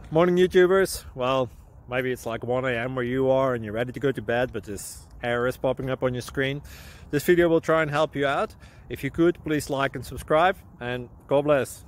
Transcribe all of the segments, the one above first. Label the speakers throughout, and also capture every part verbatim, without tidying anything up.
Speaker 1: Morning YouTubers. Well, maybe it's like one A M where you are and you're ready to go to bed, but this error is popping up on your screen. This video will try and help you out. If you could, please like and subscribe, and God bless.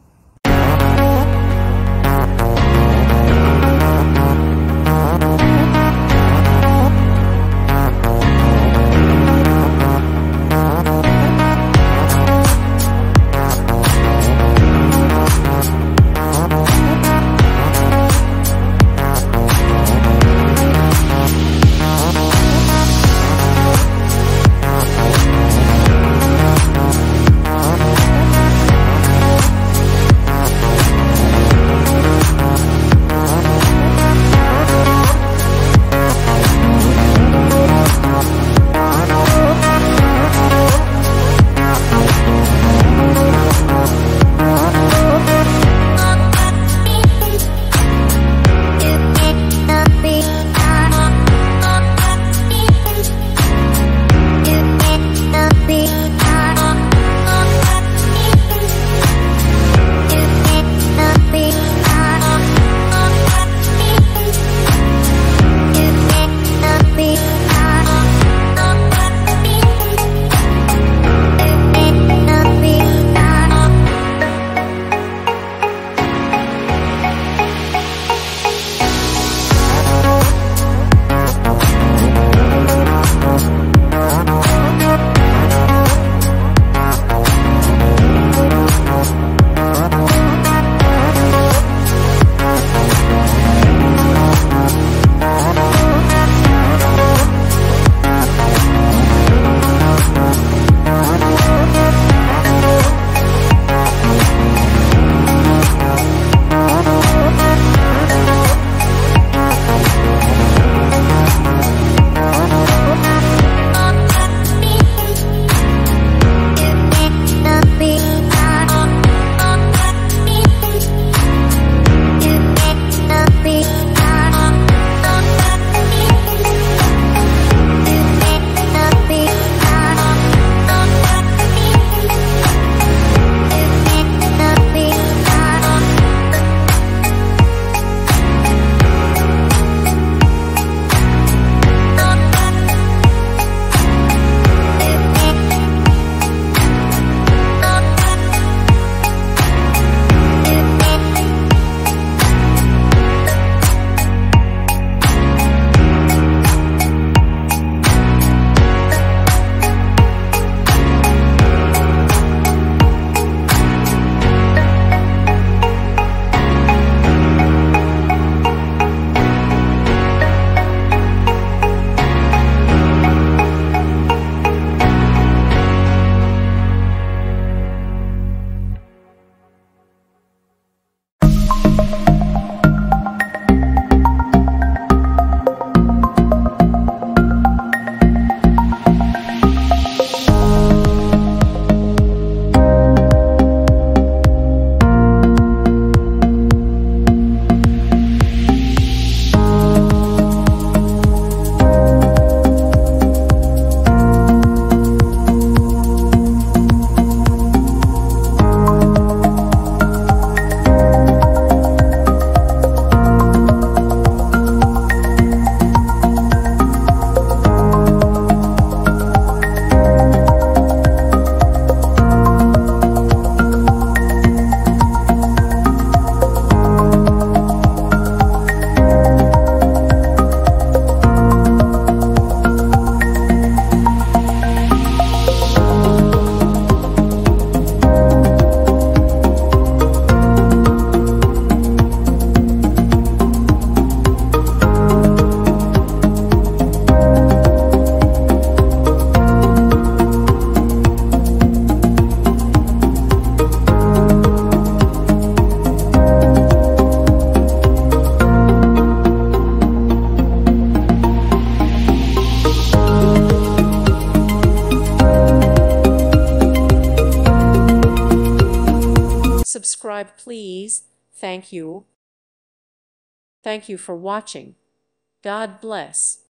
Speaker 2: Subscribe, please. Thank you. Thank you for watching. God bless.